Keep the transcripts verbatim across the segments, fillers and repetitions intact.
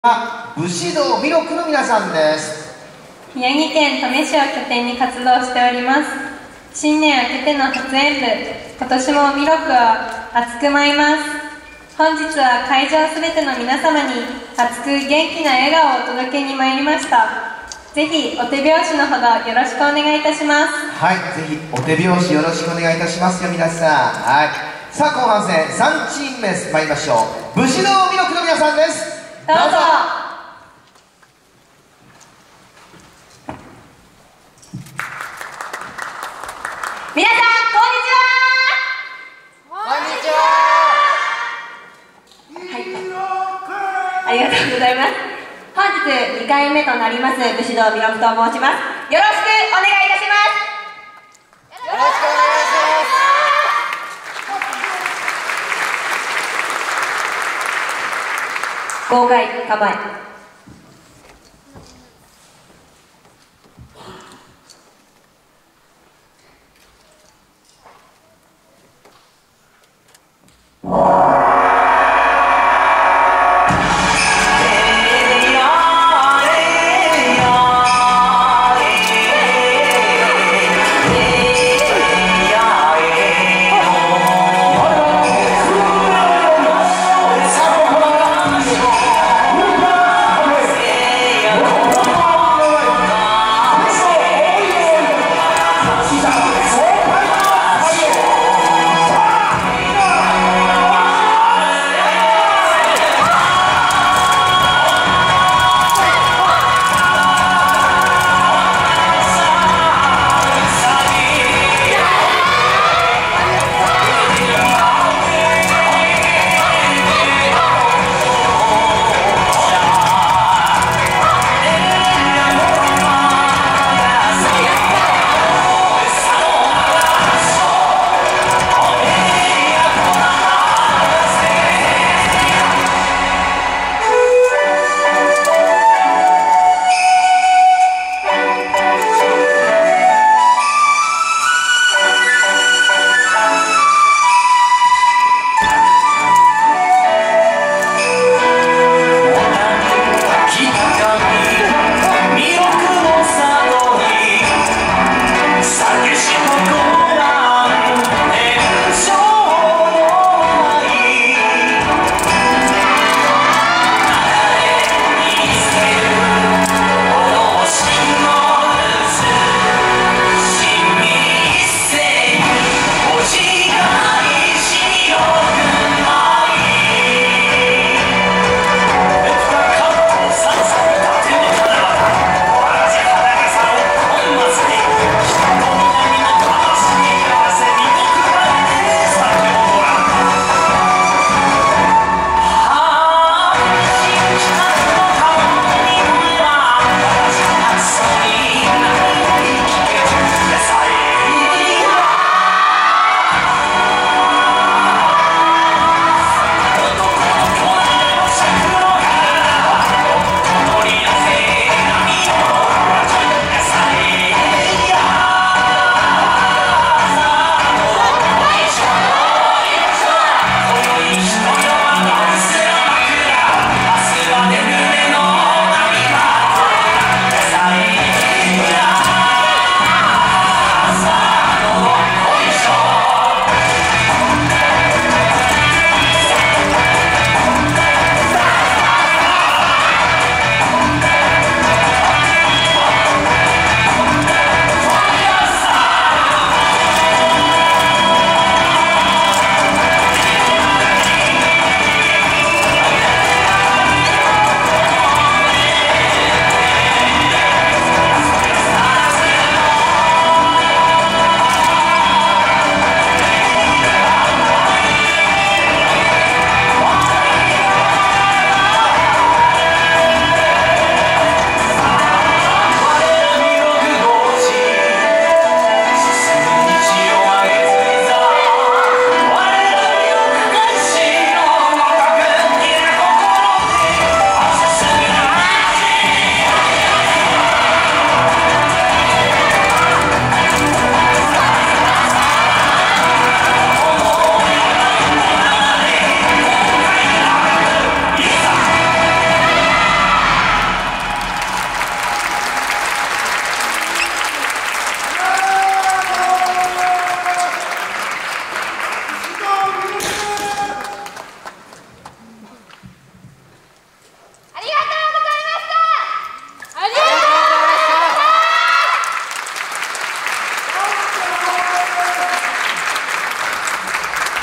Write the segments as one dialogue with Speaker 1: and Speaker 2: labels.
Speaker 1: 武士道弥勒の皆さんです。
Speaker 2: 宮城県登米市を拠点に活動しております。新年明けての初演舞、今年も弥勒を熱く舞います。本日は会場すべての皆様に熱く元気な笑顔をお届けに参りました。ぜひお手拍子のほどよろしくお願いいたします。
Speaker 1: はい、ぜひお手拍子よろしくお願いいたしますよ皆さん。はい、さあ後半戦さんチーム目参りましょう。武士道弥勒の皆さんです。
Speaker 2: どうぞ。皆さんこんにちは。
Speaker 1: こんにちは。
Speaker 2: はい、ありがとうございます。本日にかいめとなります武士道弥勒と申します。よろしくお願いいたします。
Speaker 1: よろしくお願いします。
Speaker 2: 豪快構え。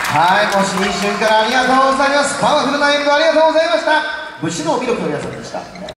Speaker 1: はい、もう新春からありがとうございます。パワフルな演舞ありがとうございました。武士道魅力の皆さんでした。